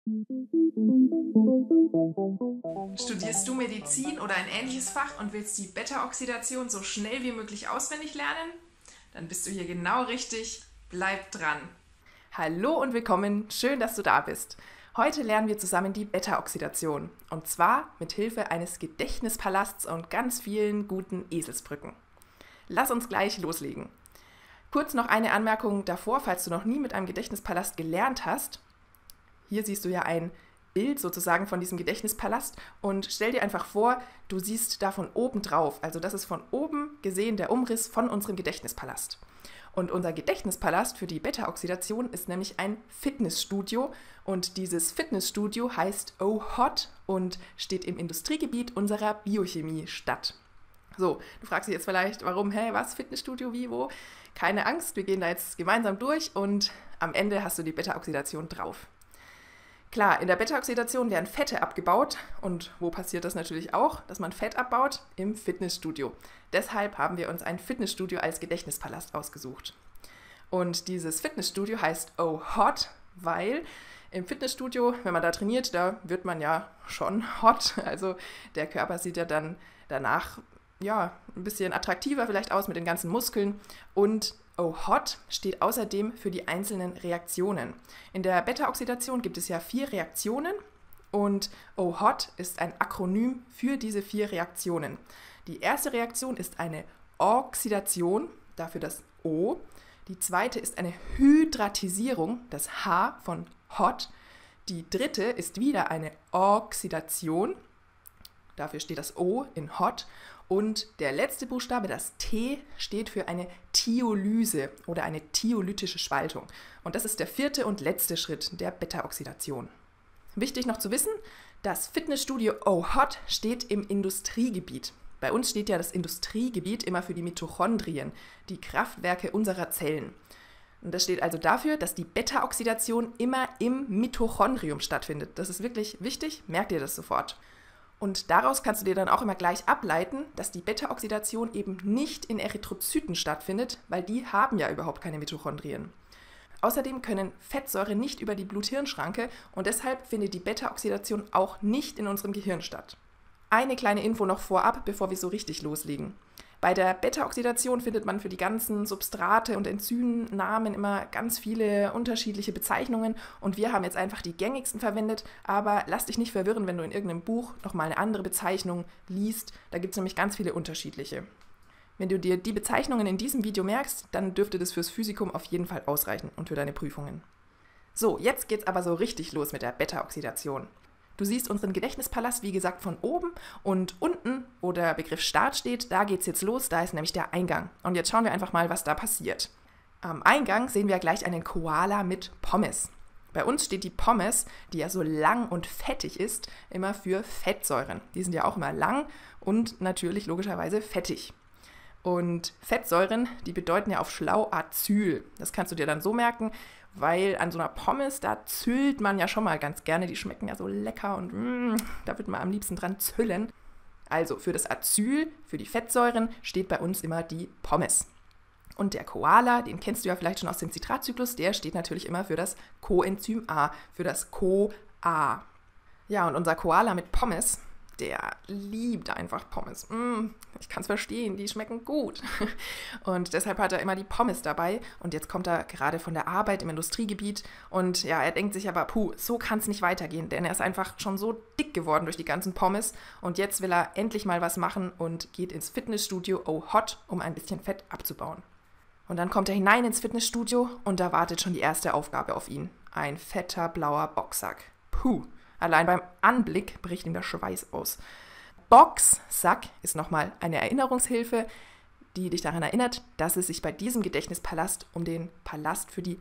Studierst du Medizin oder ein ähnliches Fach und willst die Beta-Oxidation so schnell wie möglich auswendig lernen? Dann bist du hier genau richtig. Bleib dran. Hallo und willkommen, schön, dass du da bist. Heute lernen wir zusammen die Beta-Oxidation und zwar mit Hilfe eines Gedächtnispalasts und ganz vielen guten Eselsbrücken. Lass uns gleich loslegen. Kurz noch eine Anmerkung davor, falls du noch nie mit einem Gedächtnispalast gelernt hast. Hier siehst du ja ein Bild sozusagen von diesem Gedächtnispalast und stell dir einfach vor, du siehst da von oben drauf. Also das ist von oben gesehen der Umriss von unserem Gedächtnispalast. Und unser Gedächtnispalast für die Beta-Oxidation ist nämlich ein Fitnessstudio und dieses Fitnessstudio heißt OHOT und steht im Industriegebiet unserer Biochemie-Stadt. So, du fragst dich jetzt vielleicht, warum, was, Fitnessstudio, wie, wo? Keine Angst, wir gehen da jetzt gemeinsam durch und am Ende hast du die Beta-Oxidation drauf. Klar, in der Beta-Oxidation werden Fette abgebaut und wo passiert das natürlich auch, dass man Fett abbaut? Im Fitnessstudio. Deshalb haben wir uns ein Fitnessstudio als Gedächtnispalast ausgesucht. Und dieses Fitnessstudio heißt OHOT, weil im Fitnessstudio, wenn man da trainiert, da wird man ja schon hot. Also der Körper sieht ja dann danach ein bisschen attraktiver vielleicht aus mit den ganzen Muskeln und OHOT steht außerdem für die einzelnen Reaktionen. In der Beta-Oxidation gibt es ja 4 Reaktionen und OHOT ist ein Akronym für diese 4 Reaktionen. Die erste Reaktion ist eine Oxidation, dafür das O. Die zweite ist eine Hydratisierung, das H von HOT. Die dritte ist wieder eine Oxidation, dafür steht das O in HOT. Und der letzte Buchstabe, das T, steht für eine Thiolyse oder eine thiolytische Spaltung. Und das ist der 4. und letzte Schritt der Beta-Oxidation. Wichtig noch zu wissen, das Fitnessstudio OHOT steht im Industriegebiet. Bei uns steht ja das Industriegebiet immer für die Mitochondrien, die Kraftwerke unserer Zellen. Und das steht also dafür, dass die Beta-Oxidation immer im Mitochondrium stattfindet. Das ist wirklich wichtig, merkt ihr das sofort. Und daraus kannst du dir dann auch immer gleich ableiten, dass die Beta-Oxidation eben nicht in Erythrozyten stattfindet, weil die haben ja überhaupt keine Mitochondrien. Außerdem können Fettsäuren nicht über die Blut-Hirn-Schranke und deshalb findet die Beta-Oxidation auch nicht in unserem Gehirn statt. Eine kleine Info noch vorab, bevor wir so richtig loslegen. Bei der Beta-Oxidation findet man für die ganzen Substrate und Enzymnamen immer ganz viele unterschiedliche Bezeichnungen und wir haben jetzt einfach die gängigsten verwendet, aber lass dich nicht verwirren, wenn du in irgendeinem Buch nochmal eine andere Bezeichnung liest, da gibt es nämlich ganz viele unterschiedliche. Wenn du dir die Bezeichnungen in diesem Video merkst, dann dürfte das fürs Physikum auf jeden Fall ausreichen und für deine Prüfungen. So, jetzt geht's aber so richtig los mit der Beta-Oxidation. Du siehst unseren Gedächtnispalast, wie gesagt, von oben und unten, wo der Begriff Start steht, da geht's jetzt los, da ist nämlich der Eingang. Und jetzt schauen wir einfach mal, was da passiert. Am Eingang sehen wir gleich einen Koala mit Pommes. Bei uns steht die Pommes, die ja so lang und fettig ist, immer für Fettsäuren. Die sind ja auch immer lang und natürlich logischerweise fettig. Und Fettsäuren, die bedeuten ja auf schlau Acyl. Das kannst du dir dann so merken, weil an so einer Pommes, da züllt man ja schon mal ganz gerne. Die schmecken ja so lecker und da wird man am liebsten dran züllen. Also für das Acyl, für die Fettsäuren, steht bei uns immer die Pommes. Und der Koala, den kennst du ja vielleicht schon aus dem Zitratzyklus, der steht natürlich immer für das Coenzym A, für das CoA. Ja, und unser Koala mit Pommes, der liebt einfach Pommes. Ich kann es verstehen, die schmecken gut. Und deshalb hat er immer die Pommes dabei. Und jetzt kommt er gerade von der Arbeit im Industriegebiet. Und ja, er denkt sich aber, so kann es nicht weitergehen. Denn er ist einfach schon so dick geworden durch die ganzen Pommes. Und jetzt will er endlich mal was machen und geht ins Fitnessstudio OHOT, um ein bisschen Fett abzubauen. Und dann kommt er hinein ins Fitnessstudio und da wartet schon die erste Aufgabe auf ihn. Ein fetter blauer Boxsack. Allein beim Anblick bricht ihm der Schweiß aus. Boxsack ist nochmal eine Erinnerungshilfe, die dich daran erinnert, dass es sich bei diesem Gedächtnispalast um den Palast für die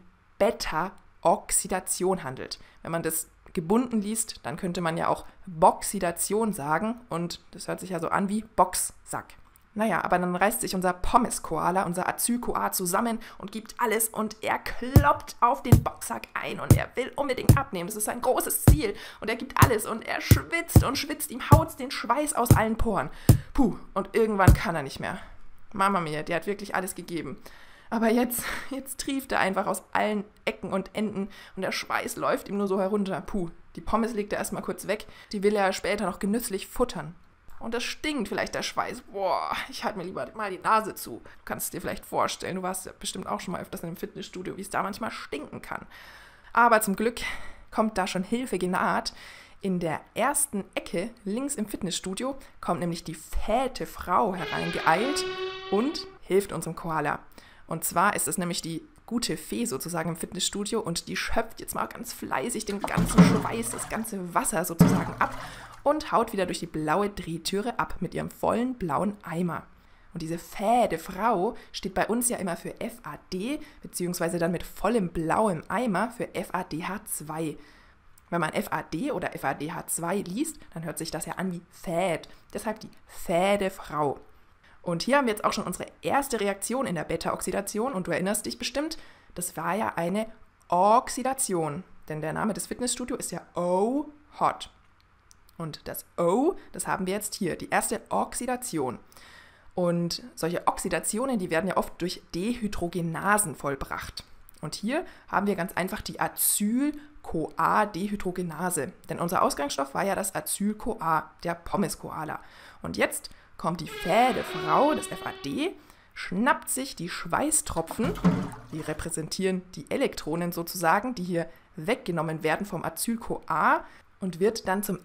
Beta-Oxidation handelt. Wenn man das gebunden liest, dann könnte man ja auch Boxidation sagen und das hört sich ja so an wie Boxsack. Naja, aber dann reißt sich unser Pommes-Koala, unser Acyl-CoA zusammen und gibt alles und er kloppt auf den Boxsack ein und er will unbedingt abnehmen. Das ist sein großes Ziel und er gibt alles und er schwitzt und schwitzt, ihm haut's den Schweiß aus allen Poren. Und irgendwann kann er nicht mehr. Mama mia, der hat wirklich alles gegeben. Aber jetzt trieft er einfach aus allen Ecken und Enden und der Schweiß läuft ihm nur so herunter. Die Pommes legt er erstmal kurz weg. Die will er später noch genüsslich futtern. Und das stinkt vielleicht, der Schweiß. Boah, ich halte mir lieber mal die Nase zu. Du kannst es dir vielleicht vorstellen, du warst ja bestimmt auch schon mal öfters in einem Fitnessstudio, wie es da manchmal stinken kann. Aber zum Glück kommt da schon Hilfe genaht. In der ersten Ecke, links im Fitnessstudio, kommt nämlich die fette Frau hereingeeilt und hilft unserem Koala. Und zwar ist es nämlich die gute Fee sozusagen im Fitnessstudio und die schöpft jetzt mal ganz fleißig den ganzen Schweiß, das ganze Wasser sozusagen ab und haut wieder durch die blaue Drehtüre ab mit ihrem vollen blauen Eimer. Und diese fäde Frau steht bei uns ja immer für FAD, beziehungsweise dann mit vollem blauem Eimer für FADH2. Wenn man FAD oder FADH2 liest, dann hört sich das ja an wie Fad. Deshalb die fäde Frau. Und hier haben wir jetzt auch schon unsere erste Reaktion in der Beta-Oxidation. Und du erinnerst dich bestimmt, das war ja eine Oxidation. Denn der Name des Fitnessstudios ist ja O-Hot. Und das O, das haben wir jetzt hier, die erste Oxidation. Und solche Oxidationen, die werden ja oft durch Dehydrogenasen vollbracht. Und hier haben wir ganz einfach die Acyl-CoA-Dehydrogenase. Denn unser Ausgangsstoff war ja das Acyl-CoA, der Pommes-Koala. Und jetzt kommt die fäde Frau, das FAD, schnappt sich die Schweißtropfen, die repräsentieren die Elektronen sozusagen, die hier weggenommen werden vom Acyl-CoA und wird dann zum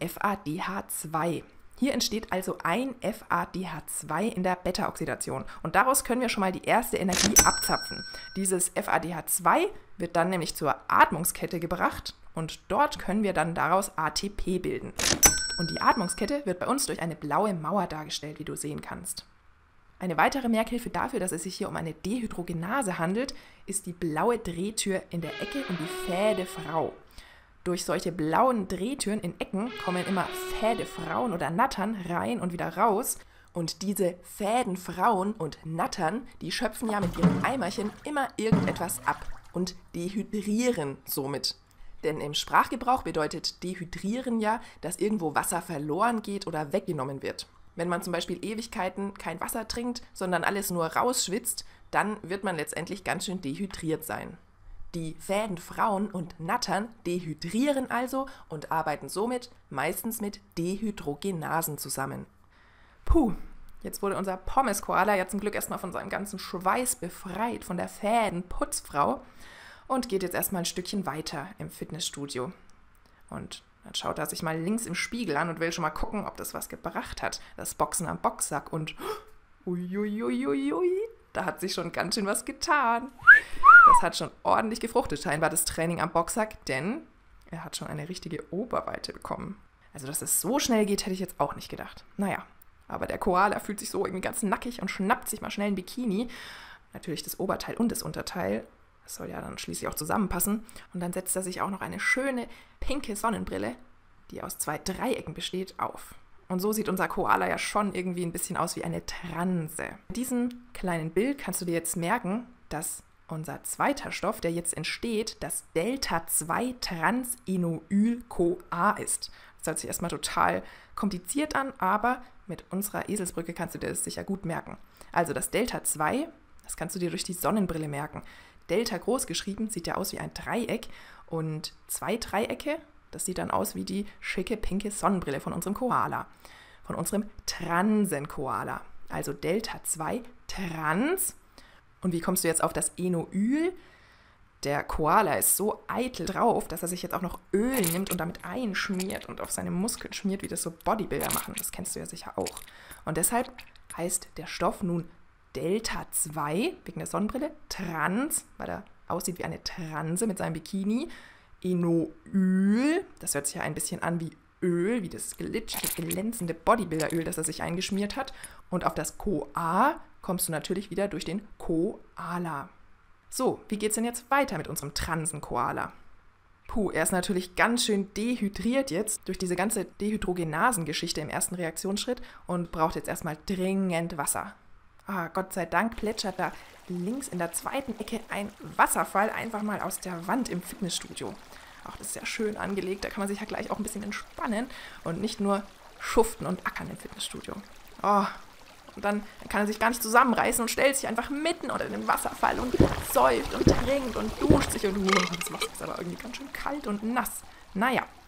FADH2. Hier entsteht also ein FADH2 in der Beta-Oxidation und daraus können wir schon mal die erste Energie abzapfen. Dieses FADH2 wird dann nämlich zur Atmungskette gebracht und dort können wir dann daraus ATP bilden. Und die Atmungskette wird bei uns durch eine blaue Mauer dargestellt, wie du sehen kannst. Eine weitere Merkhilfe dafür, dass es sich hier um eine Dehydrogenase handelt, ist die blaue Drehtür in der Ecke und die fäde Frau. Durch solche blauen Drehtüren in Ecken kommen immer fäde Frauen oder Nattern rein und wieder raus. Und diese fäden Frauen und Nattern, die schöpfen ja mit ihrem Eimerchen immer irgendetwas ab und dehydrieren somit. Denn im Sprachgebrauch bedeutet dehydrieren ja, dass irgendwo Wasser verloren geht oder weggenommen wird. Wenn man zum Beispiel Ewigkeiten kein Wasser trinkt, sondern alles nur rausschwitzt, dann wird man letztendlich ganz schön dehydriert sein. Die fäden Frauen und Nattern dehydrieren also und arbeiten somit meistens mit Dehydrogenasen zusammen. Puh, jetzt wurde unser Pommes-Koala ja zum Glück erstmal von seinem ganzen Schweiß befreit, von der fäden Putzfrau und geht jetzt erstmal ein Stückchen weiter im Fitnessstudio. Und dann schaut er sich mal links im Spiegel an und will schon mal gucken, ob das was gebracht hat. Das Boxen am Boxsack und uiuiuiui, da hat sich schon ganz schön was getan. Das hat schon ordentlich gefruchtet, scheinbar das Training am Boxsack, denn er hat schon eine richtige Oberweite bekommen. Also, dass es so schnell geht, hätte ich jetzt auch nicht gedacht. Naja, aber der Koala fühlt sich so irgendwie ganz nackig und schnappt sich mal schnell ein Bikini. Natürlich das Oberteil und das Unterteil. Das soll ja dann schließlich auch zusammenpassen. Und dann setzt er sich auch noch eine schöne pinke Sonnenbrille, die aus 2 Dreiecken besteht, auf. Und so sieht unser Koala ja schon irgendwie ein bisschen aus wie eine Transe. In diesem kleinen Bild kannst du dir jetzt merken, dass unser zweiter Stoff, der jetzt entsteht, das Delta-2-Trans-Enoyl-CoA ist. Das hört sich erstmal total kompliziert an, aber mit unserer Eselsbrücke kannst du dir das sicher gut merken. Also das Delta-2, das kannst du dir durch die Sonnenbrille merken. Delta groß geschrieben, sieht ja aus wie ein Dreieck und 2 Dreiecke, das sieht dann aus wie die schicke pinke Sonnenbrille von unserem Koala, von unserem Transen-Koala. Also Delta-2-Trans. Und wie kommst du jetzt auf das Enoyl? Der Koala ist so eitel drauf, dass er sich jetzt auch noch Öl nimmt und damit einschmiert und auf seine Muskeln schmiert, wie das so Bodybuilder machen. Das kennst du ja sicher auch. Und deshalb heißt der Stoff nun Delta-2, wegen der Sonnenbrille, Trans, weil er aussieht wie eine Transe mit seinem Bikini, Enoyl, das hört sich ja ein bisschen an wie Öl, wie das glitschige, glänzende Bodybuilderöl, das er sich eingeschmiert hat. Und auf das CoA kommst du natürlich wieder durch den Koala. So, wie geht's denn jetzt weiter mit unserem Transen-Koala? Puh, er ist natürlich ganz schön dehydriert jetzt durch diese ganze Dehydrogenasen-Geschichte im ersten Reaktionsschritt und braucht jetzt erstmal dringend Wasser. Gott sei Dank plätschert da links in der zweiten Ecke ein Wasserfall einfach mal aus der Wand im Fitnessstudio. Ach, das ist ja schön angelegt, da kann man sich ja gleich auch ein bisschen entspannen und nicht nur schuften und ackern im Fitnessstudio. Und dann kann er sich gar nicht zusammenreißen und stellt sich einfach mitten unter den Wasserfall und säuft und trinkt und duscht sich und das Wasser ist aber irgendwie ganz schön kalt und nass. Naja,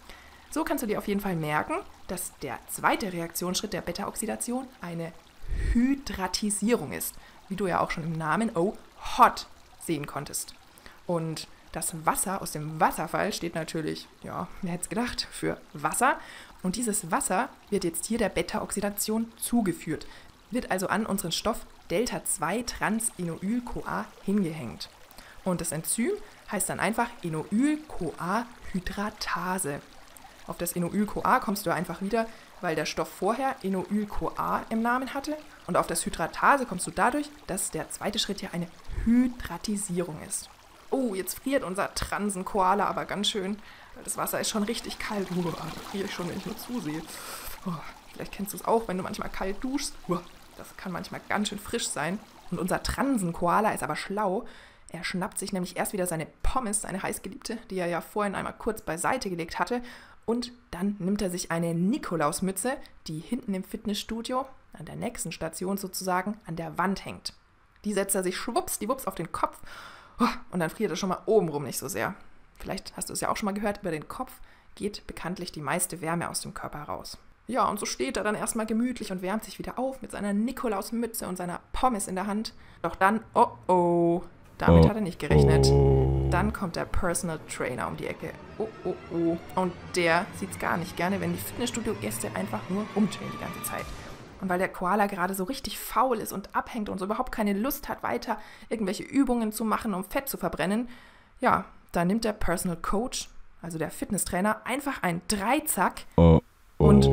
So kannst du dir auf jeden Fall merken, dass der zweite Reaktionsschritt der Beta-Oxidation eine Hydratisierung ist, wie du ja auch schon im Namen hot sehen konntest. Und das Wasser aus dem Wasserfall steht natürlich, ja, wer hätte es gedacht, für Wasser. Und dieses Wasser wird jetzt hier der Beta-Oxidation zugeführt, wird also an unseren Stoff Delta-2-Trans-Enoyl-CoA hingehängt. Und das Enzym heißt dann einfach Enoyl-CoA-Hydratase. Auf das Enoyl-CoA kommst du einfach wieder, weil der Stoff vorher Enoyl-CoA im Namen hatte. Und auf das Hydratase kommst du dadurch, dass der zweite Schritt hier eine Hydratisierung ist. Oh, jetzt friert unser Transen-Koala aber ganz schön. Das Wasser ist schon richtig kalt. Da friere ich schon, wenn ich nur zusehe. Vielleicht kennst du es auch, wenn du manchmal kalt duschst. Das kann manchmal ganz schön frisch sein. Und unser Transen-Koala ist aber schlau. Er schnappt sich nämlich erst wieder seine Pommes, seine heißgeliebte, die er ja vorhin einmal kurz beiseite gelegt hatte. Und dann nimmt er sich eine Nikolausmütze, die hinten im Fitnessstudio, an der nächsten Station sozusagen, an der Wand hängt. Die setzt er sich schwuppsdiwupps auf den Kopf. Und dann friert er schon mal obenrum nicht so sehr. Vielleicht hast du es ja auch schon mal gehört, über den Kopf geht bekanntlich die meiste Wärme aus dem Körper raus. Ja, und so steht er dann erstmal gemütlich und wärmt sich wieder auf mit seiner Nikolausmütze und seiner Pommes in der Hand. Doch dann, damit hat er nicht gerechnet. Dann kommt der Personal Trainer um die Ecke. Und der sieht es gar nicht gerne, wenn die Fitnessstudio-Gäste einfach nur rumchillen die ganze Zeit. Und weil der Koala gerade so richtig faul ist und abhängt und so überhaupt keine Lust hat, weiter irgendwelche Übungen zu machen, um Fett zu verbrennen, ja, da nimmt der Personal Coach, also der Fitnesstrainer, einfach einen Dreizack und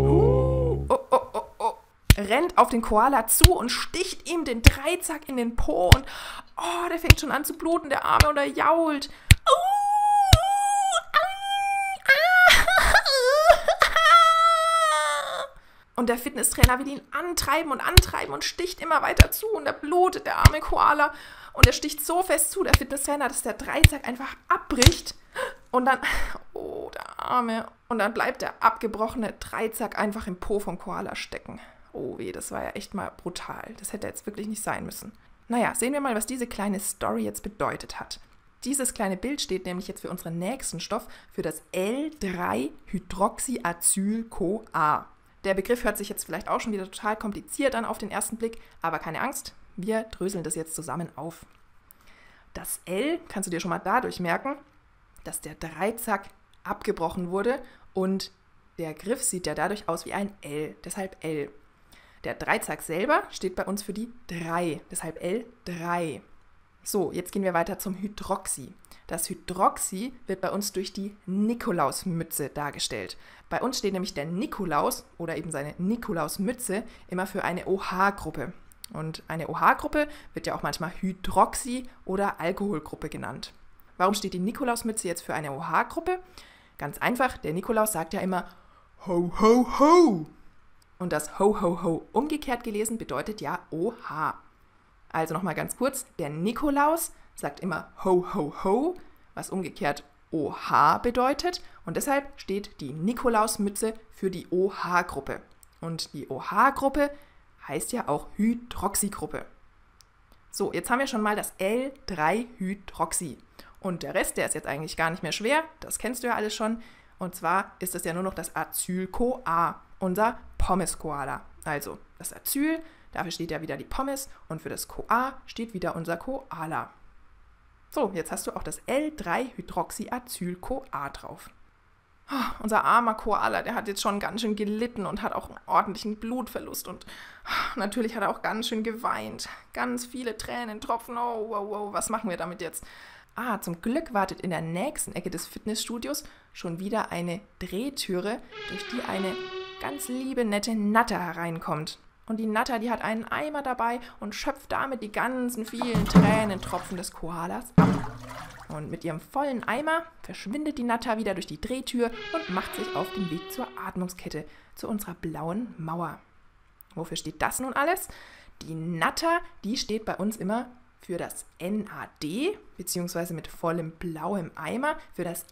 rennt auf den Koala zu und sticht ihm den Dreizack in den Po und der fängt schon an zu bluten, der Arme, und er jault. Und der Fitnesstrainer will ihn antreiben und sticht immer weiter zu und da blutet der arme Koala und er sticht so fest zu, der Fitnesstrainer, dass der Dreizack einfach abbricht und dann, der Arme, und dann bleibt der abgebrochene Dreizack einfach im Po vom Koala stecken. Oh weh, das war ja echt mal brutal. Das hätte jetzt wirklich nicht sein müssen. Naja, sehen wir mal, was diese kleine Story jetzt bedeutet hat. Dieses kleine Bild steht nämlich jetzt für unseren nächsten Stoff, für das L3-Hydroxyacyl-CoA. Der Begriff hört sich jetzt vielleicht auch schon wieder total kompliziert an auf den ersten Blick, aber keine Angst, wir dröseln das jetzt zusammen auf. Das L kannst du dir schon mal dadurch merken, dass der Dreizack abgebrochen wurde und der Griff sieht ja dadurch aus wie ein L, deshalb L. Der Dreizack selber steht bei uns für die 3, deshalb L3. So, jetzt gehen wir weiter zum Hydroxy. Das Hydroxy wird bei uns durch die Nikolausmütze dargestellt. Bei uns steht nämlich der Nikolaus oder eben seine Nikolausmütze immer für eine OH-Gruppe. Und eine OH-Gruppe wird ja auch manchmal Hydroxy- oder Alkoholgruppe genannt. Warum steht die Nikolausmütze jetzt für eine OH-Gruppe? Ganz einfach, der Nikolaus sagt ja immer Ho, ho, ho. Und das Ho, ho, ho umgekehrt gelesen bedeutet ja OH. Also nochmal ganz kurz, der Nikolaus sagt immer Ho, ho, ho, was umgekehrt OH bedeutet. Und deshalb steht die Nikolausmütze für die OH-Gruppe. Und die OH-Gruppe heißt ja auch Hydroxygruppe. So, jetzt haben wir schon mal das L3-Hydroxy. Und der Rest, der ist jetzt eigentlich gar nicht mehr schwer, das kennst du ja alles schon. Und zwar ist es ja nur noch das Acyl-CoA, unser Pommes-Koala. Also das Acyl, dafür steht ja wieder die Pommes und für das CoA steht wieder unser Koala. So, jetzt hast du auch das L3-Hydroxyacyl-CoA drauf. Unser armer Koala, der hat jetzt schon ganz schön gelitten und hat auch einen ordentlichen Blutverlust und natürlich hat er auch ganz schön geweint. Ganz viele Tränentropfen. Oh, wow, wow, was machen wir damit jetzt? Zum Glück wartet in der nächsten Ecke des Fitnessstudios schon wieder eine Drehtüre, durch die eine ganz liebe, nette Natter hereinkommt. Und die Natter, die hat einen Eimer dabei und schöpft damit die ganzen vielen Tränentropfen des Koalas ab. Und mit ihrem vollen Eimer verschwindet die Natter wieder durch die Drehtür und macht sich auf den Weg zur Atmungskette, zu unserer blauen Mauer. Wofür steht das nun alles? Die Natter, die steht bei uns immer für das NAD, beziehungsweise mit vollem blauem Eimer für das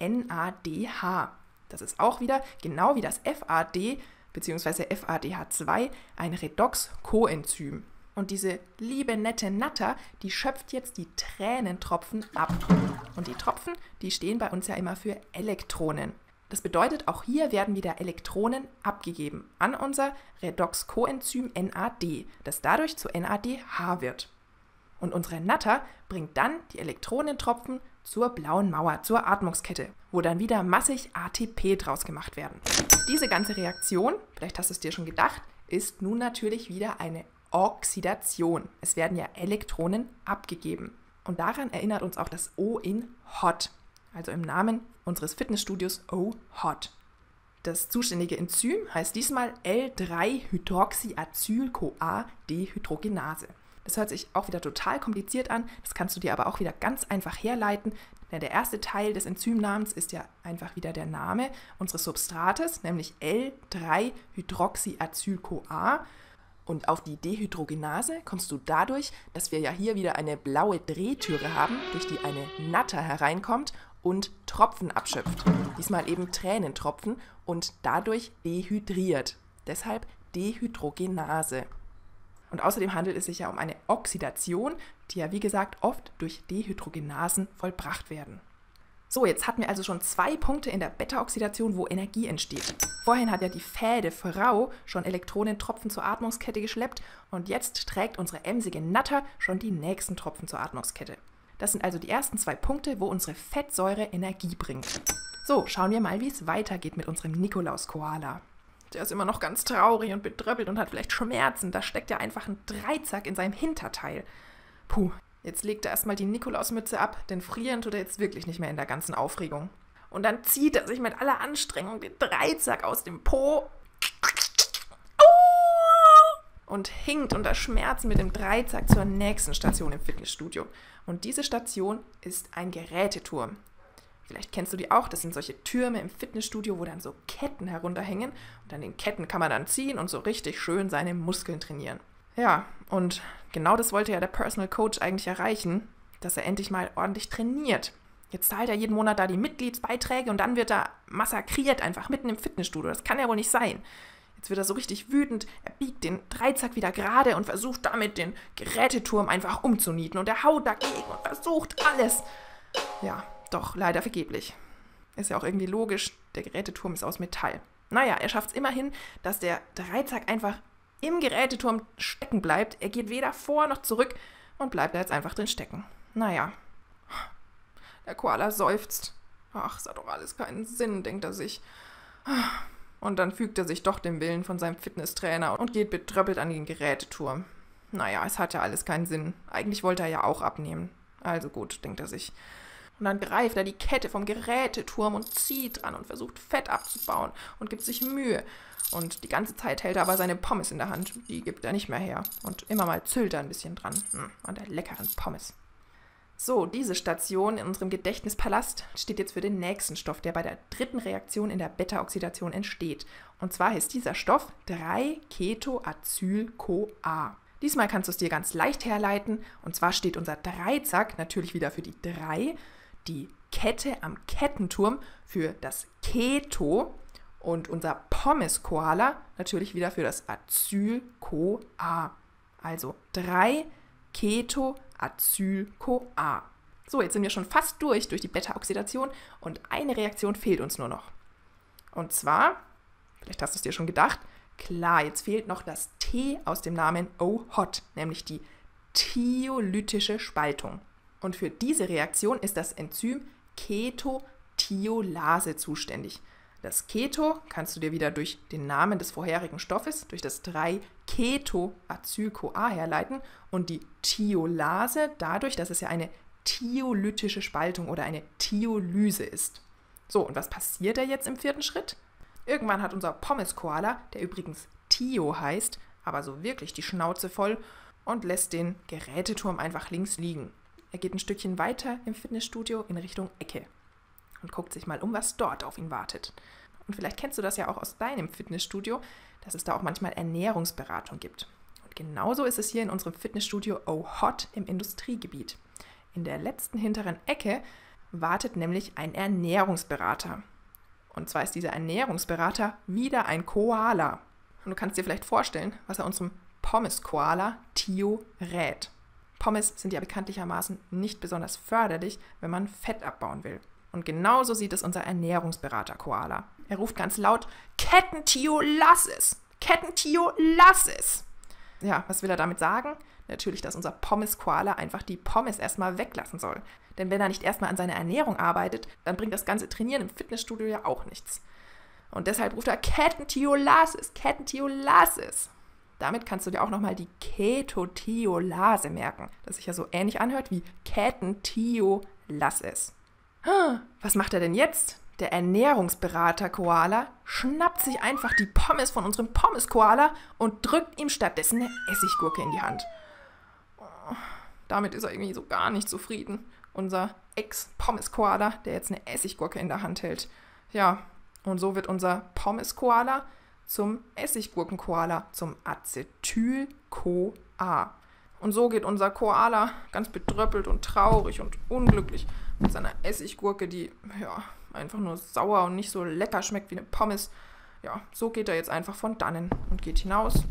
NADH. Das ist auch wieder, genau wie das FAD, beziehungsweise FADH2, ein Redox-Coenzym. Und diese liebe, nette Natter, die schöpft jetzt die Tränentropfen ab. Und die Tropfen, die stehen bei uns ja immer für Elektronen. Das bedeutet, auch hier werden wieder Elektronen abgegeben an unser Redox-Coenzym NAD, das dadurch zu NADH wird. Und unsere Natter bringt dann die Elektronentropfen zur blauen Mauer, zur Atmungskette, wo dann wieder massig ATP draus gemacht werden. Diese ganze Reaktion, vielleicht hast du es dir schon gedacht, ist nun natürlich wieder eine Oxidation. Es werden ja Elektronen abgegeben. Und daran erinnert uns auch das O in Hot, also im Namen unseres Fitnessstudios O-Hot. Das zuständige Enzym heißt diesmal L3-Hydroxyacyl-CoA-Dehydrogenase. Das hört sich auch wieder total kompliziert an, das kannst du dir aber auch wieder ganz einfach herleiten, denn der erste Teil des Enzymnamens ist ja einfach wieder der Name unseres Substrates, nämlich L3-Hydroxyacyl-CoA. Und auf die Dehydrogenase kommst du dadurch, dass wir ja hier wieder eine blaue Drehtüre haben, durch die eine Natter hereinkommt und Tropfen abschöpft. Diesmal eben Tränentropfen und dadurch dehydriert. Deshalb Dehydrogenase. Und außerdem handelt es sich ja um eine Oxidation, die ja wie gesagt oft durch Dehydrogenasen vollbracht werden. So, jetzt hatten wir also schon 2 Punkte in der Beta-Oxidation, wo Energie entsteht. Vorhin hat ja die fäde Frau schon Elektronentropfen zur Atmungskette geschleppt und jetzt trägt unsere emsige Natter schon die nächsten Tropfen zur Atmungskette. Das sind also die ersten 2 Punkte, wo unsere Fettsäure Energie bringt. So, schauen wir mal, wie es weitergeht mit unserem Nikolaus-Koala. Der ist immer noch ganz traurig und bedröppelt und hat vielleicht Schmerzen. Da steckt ja einfach ein Dreizack in seinem Hinterteil. Puh, jetzt legt er erstmal die Nikolausmütze ab, denn frieren tut er jetzt wirklich nicht mehr in der ganzen Aufregung. Und dann zieht er sich mit aller Anstrengung den Dreizack aus dem Po und hinkt unter Schmerzen mit dem Dreizack zur nächsten Station im Fitnessstudio. Und diese Station ist ein Geräteturm. Vielleicht kennst du die auch, das sind solche Türme im Fitnessstudio, wo dann so Ketten herunterhängen und an den Ketten kann man dann ziehen und so richtig schön seine Muskeln trainieren. Ja, und genau das wollte ja der Personal Coach eigentlich erreichen, dass er endlich mal ordentlich trainiert. Jetzt zahlt er jeden Monat da die Mitgliedsbeiträge und dann wird er massakriert einfach mitten im Fitnessstudio. Das kann ja wohl nicht sein. Jetzt wird er so richtig wütend, er biegt den Dreizack wieder gerade und versucht damit den Geräteturm einfach umzunieten und er haut dagegen und versucht alles. Ja, doch leider vergeblich. Ist ja auch irgendwie logisch, der Geräteturm ist aus Metall. Naja, er schafft es immerhin, dass der Dreizack einfach im Geräteturm stecken bleibt. Er geht weder vor noch zurück und bleibt da jetzt einfach drin stecken. Naja, der Koala seufzt. Ach, es hat doch alles keinen Sinn, denkt er sich. Und dann fügt er sich doch dem Willen von seinem Fitnesstrainer und geht betröppelt an den Geräteturm. Naja, es hat ja alles keinen Sinn. Eigentlich wollte er ja auch abnehmen. Also gut, denkt er sich. Und dann greift er die Kette vom Geräteturm und zieht dran und versucht Fett abzubauen und gibt sich Mühe. Und die ganze Zeit hält er aber seine Pommes in der Hand. Die gibt er nicht mehr her. Und immer mal züllt er ein bisschen dran. An der leckeren Pommes. So, diese Station in unserem Gedächtnispalast steht jetzt für den nächsten Stoff, der bei der 3. Reaktion in der Beta-Oxidation entsteht. Und zwar heißt dieser Stoff 3-Ketoacyl-CoA. Diesmal kannst du es dir ganz leicht herleiten. Und zwar steht unser Dreizack natürlich wieder für die 3, die Kette am Kettenturm für das Keto und unser Pommes-Koala natürlich wieder für das Acyl-CoA. Also 3-Ketoacyl-CoA. So, jetzt sind wir schon fast durch die Beta-Oxidation und eine Reaktion fehlt uns nur noch. Und zwar, vielleicht hast du es dir schon gedacht, klar, jetzt fehlt noch das T aus dem Namen O-Hot, nämlich die thiolytische Spaltung. Und für diese Reaktion ist das Enzym Ketothiolase zuständig. Das Keto kannst du dir wieder durch den Namen des vorherigen Stoffes, durch das 3-Ketoacyl-CoA herleiten und die Thiolase dadurch, dass es ja eine thiolytische Spaltung oder eine Thiolyse ist. So, und was passiert da jetzt im 4. Schritt? Irgendwann hat unser Pommes-Koala, der übrigens Thio heißt, aber so wirklich die Schnauze voll und lässt den Geräteturm einfach links liegen. Er geht ein Stückchen weiter im Fitnessstudio in Richtung Ecke und guckt sich mal um, was dort auf ihn wartet. Und vielleicht kennst du das ja auch aus deinem Fitnessstudio, dass es da auch manchmal Ernährungsberatung gibt. Und genauso ist es hier in unserem Fitnessstudio O-Hot im Industriegebiet. In der letzten hinteren Ecke wartet nämlich ein Ernährungsberater. Und zwar ist dieser Ernährungsberater wieder ein Koala. Und du kannst dir vielleicht vorstellen, was er unserem Pommes-Koala Thio rät. Pommes sind ja bekanntlichermaßen nicht besonders förderlich, wenn man Fett abbauen will. Und genauso sieht es unser Ernährungsberater-Koala. Er ruft ganz laut, Kettentio, lass es! Kettentio, lass es! Ja, was will er damit sagen? Natürlich, dass unser Pommes-Koala einfach die Pommes erstmal weglassen soll. Denn wenn er nicht erstmal an seiner Ernährung arbeitet, dann bringt das ganze Trainieren im Fitnessstudio ja auch nichts. Und deshalb ruft er, Kettentio, lass es! Kettentio, lass es! Damit kannst du dir auch nochmal die Ketotiolase merken, das sich ja so ähnlich anhört wie Kettentio, lass es. Was macht er denn jetzt? Der Ernährungsberater-Koala schnappt sich einfach die Pommes von unserem Pommes-Koala und drückt ihm stattdessen eine Essiggurke in die Hand. Damit ist er irgendwie so gar nicht zufrieden. Unser Ex-Pommes-Koala, der jetzt eine Essiggurke in der Hand hält. Ja, und so wird unser Pommes-Koala zum Essiggurken-Koala, zum Acetyl-CoA. Und so geht unser Koala ganz bedröppelt und traurig und unglücklich mit seiner Essiggurke, die ja einfach nur sauer und nicht so lecker schmeckt wie eine Pommes. Ja, so geht er jetzt einfach von dannen und geht hinaus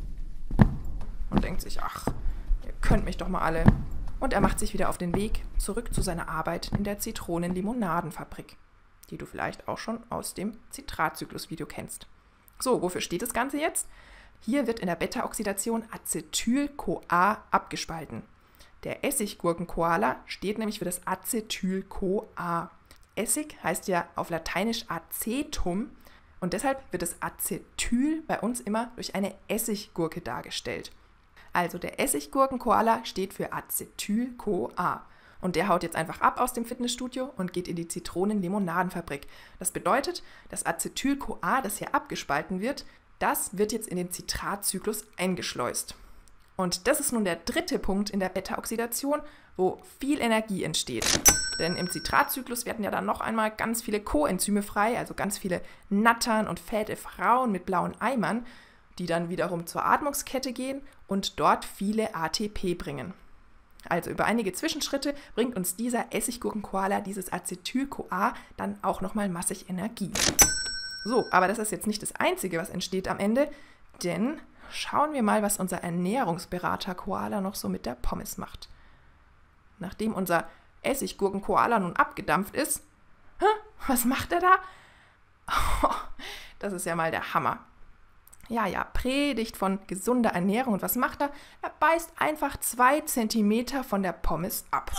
und denkt sich, ach, ihr könnt mich doch mal alle. Und er macht sich wieder auf den Weg zurück zu seiner Arbeit in der Zitronen-Limonadenfabrik, die du vielleicht auch schon aus dem Zitratzyklus-Video kennst. So, wofür steht das Ganze jetzt? Hier wird in der Beta-Oxidation Acetyl-CoA abgespalten. Der Essiggurken-Koala steht nämlich für das Acetyl-CoA. Essig heißt ja auf Lateinisch Acetum und deshalb wird das Acetyl bei uns immer durch eine Essiggurke dargestellt. Also der Essiggurken-Koala steht für Acetyl-CoA. Und der haut jetzt einfach ab aus dem Fitnessstudio und geht in die Zitronen-Limonadenfabrik. Das bedeutet, das Acetyl-CoA, das hier abgespalten wird, das wird jetzt in den Zitratzyklus eingeschleust. Und das ist nun der dritte Punkt in der Beta-Oxidation, wo viel Energie entsteht. Denn im Zitratzyklus werden ja dann noch einmal ganz viele Coenzyme frei, also ganz viele Nattern und fette Frauen mit blauen Eimern, die dann wiederum zur Atmungskette gehen und dort viele ATP bringen. Also über einige Zwischenschritte bringt uns dieser Essiggurken-Koala, dieses Acetyl-CoA, dann auch nochmal massig Energie. So, aber das ist jetzt nicht das Einzige, was entsteht am Ende, denn schauen wir mal, was unser Ernährungsberater-Koala noch so mit der Pommes macht. Nachdem unser Essiggurken-Koala nun abgedampft ist, was macht er da? Oh, das ist ja mal der Hammer. Ja, predigt von gesunder Ernährung. Und was macht er? Er beißt einfach 2 Zentimeter von der Pommes ab.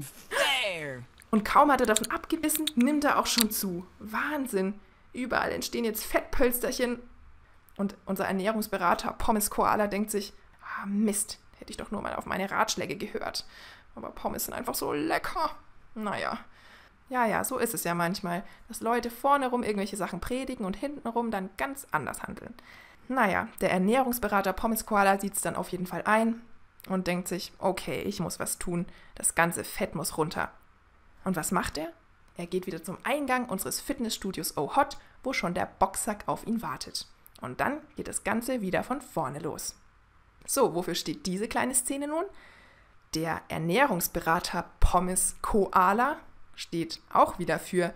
Unfair! Und kaum hat er davon abgebissen, nimmt er auch schon zu. Wahnsinn! Überall entstehen jetzt Fettpölsterchen. Und unser Ernährungsberater Pommes-Koala denkt sich, Mist, hätte ich doch nur mal auf meine Ratschläge gehört. Aber Pommes sind einfach so lecker. Naja. Ja, so ist es ja manchmal, dass Leute vorne rum irgendwelche Sachen predigen und hintenrum dann ganz anders handeln. Naja, der Ernährungsberater Pommes-Koala sieht es dann auf jeden Fall ein und denkt sich, okay, ich muss was tun, das ganze Fett muss runter. Und was macht er? Er geht wieder zum Eingang unseres Fitnessstudios Oh-Hot, wo schon der Boxsack auf ihn wartet. Und dann geht das Ganze wieder von vorne los. So, wofür steht diese kleine Szene nun? Der Ernährungsberater Pommes-Koala steht auch wieder für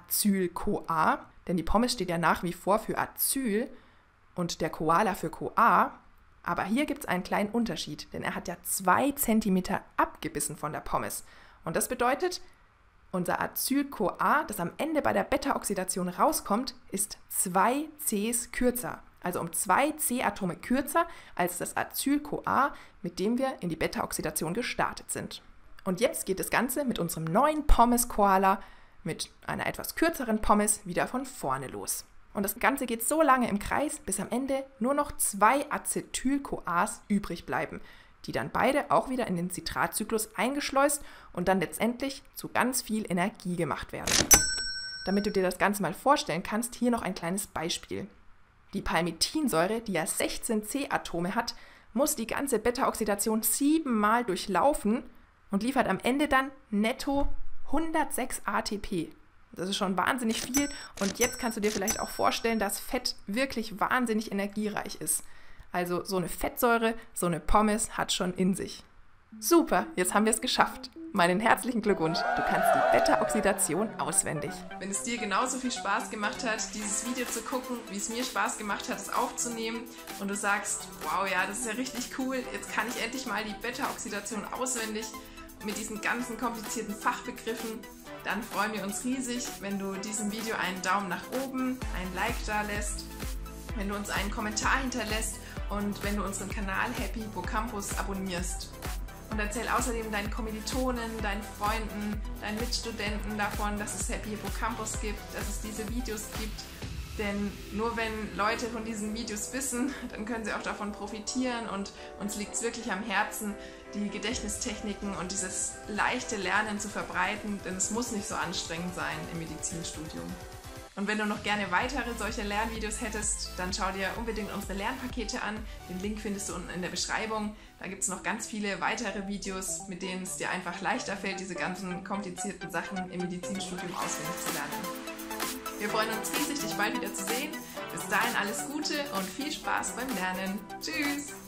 Acyl-CoA, denn die Pommes steht ja nach wie vor für Acyl und der Koala für CoA. Aber hier gibt es einen kleinen Unterschied, denn er hat ja 2 Zentimeter abgebissen von der Pommes. Und das bedeutet, unser Acyl-CoA, das am Ende bei der Beta-Oxidation rauskommt, ist 2 Cs kürzer. Also um 2 C-Atome kürzer als das Acyl-CoA, mit dem wir in die Beta-Oxidation gestartet sind. Und jetzt geht das Ganze mit unserem neuen Pommes-Koala, mit einer etwas kürzeren Pommes, wieder von vorne los. Und das Ganze geht so lange im Kreis, bis am Ende nur noch 2 Acetyl-CoAs übrig bleiben, die dann beide auch wieder in den Zitratzyklus eingeschleust und dann letztendlich zu ganz viel Energie gemacht werden. Damit du dir das Ganze mal vorstellen kannst, hier noch ein kleines Beispiel. Die Palmitinsäure, die ja 16 C-Atome hat, muss die ganze Beta-Oxidation 7-mal durchlaufen und liefert am Ende dann netto 106 ATP. Das ist schon wahnsinnig viel und jetzt kannst du dir vielleicht auch vorstellen, dass Fett wirklich wahnsinnig energiereich ist. Also so eine Fettsäure, so eine Pommes hat schon in sich. Super, jetzt haben wir es geschafft. Meinen herzlichen Glückwunsch, du kannst die Beta-Oxidation auswendig. Wenn es dir genauso viel Spaß gemacht hat, dieses Video zu gucken, wie es mir Spaß gemacht hat, es aufzunehmen und du sagst, wow, ja, das ist ja richtig cool, jetzt kann ich endlich mal die Beta-Oxidation auswendig mit diesen ganzen komplizierten Fachbegriffen, dann freuen wir uns riesig, wenn du diesem Video einen Daumen nach oben, ein Like da lässt, wenn du uns einen Kommentar hinterlässt und wenn du unseren Kanal Happy Hippocampus abonnierst. Und erzähl außerdem deinen Kommilitonen, deinen Freunden, deinen Mitstudenten davon, dass es Happy Hippocampus gibt, dass es diese Videos gibt. Denn nur wenn Leute von diesen Videos wissen, dann können sie auch davon profitieren und uns liegt es wirklich am Herzen, die Gedächtnistechniken und dieses leichte Lernen zu verbreiten, denn es muss nicht so anstrengend sein im Medizinstudium. Und wenn du noch gerne weitere solche Lernvideos hättest, dann schau dir unbedingt unsere Lernpakete an. Den Link findest du unten in der Beschreibung. Da gibt es noch ganz viele weitere Videos, mit denen es dir einfach leichter fällt, diese ganzen komplizierten Sachen im Medizinstudium auswendig zu lernen. Wir freuen uns riesig, dich bald wieder zu sehen. Bis dahin alles Gute und viel Spaß beim Lernen. Tschüss!